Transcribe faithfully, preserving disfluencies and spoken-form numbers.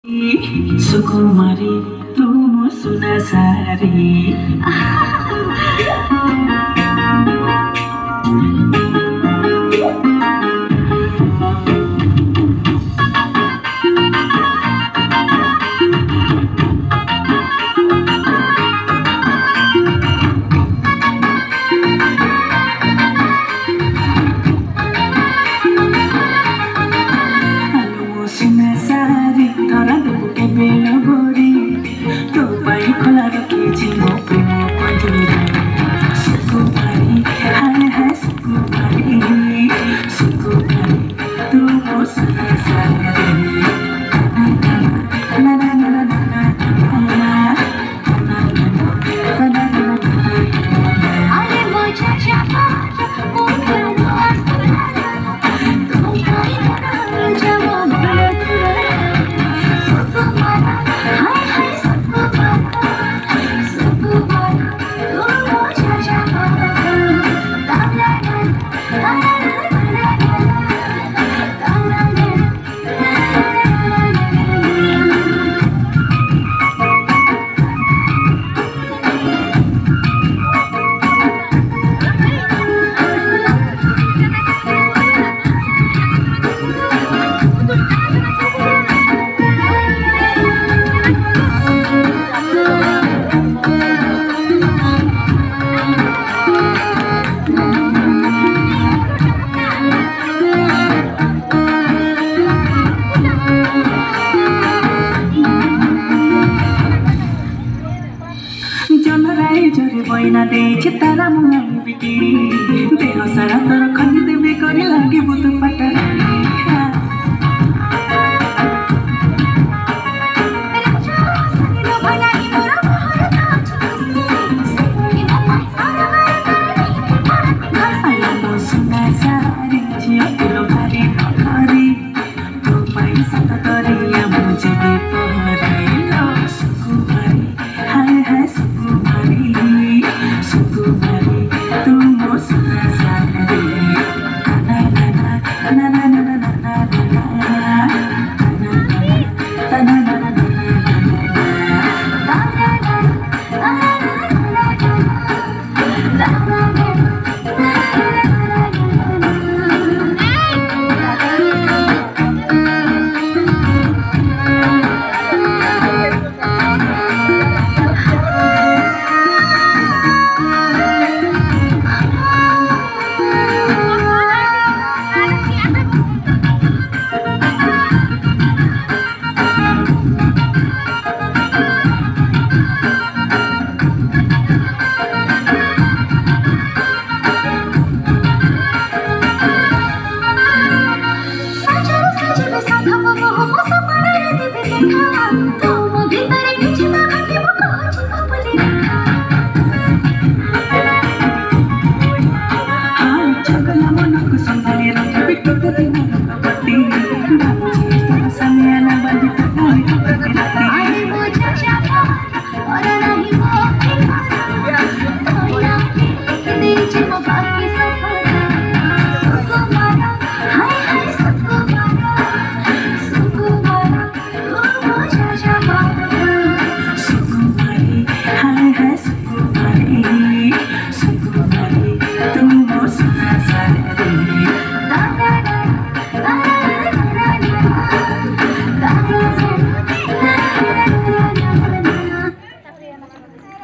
सुकुमारी तुम सुना सारी सुना सारी धरा देबु केबे लगोरी तो पाई खोला रखिछि मो प्रेम पंजरी सुकुमारी हाय हाय सुकुमारी सुकुमारी तू मो सुना सारी ना ना ना ना ना अरे वो चाचा वो प्यारो आसरा तो कोई ना जवाब जोरे बैना दे तारा मुहाई बिटी देह सारा तोर खनी देबे करी लागे बुत पटरा सुना सारी झियो भारी भारी तो पैसा तो दरिया मुझे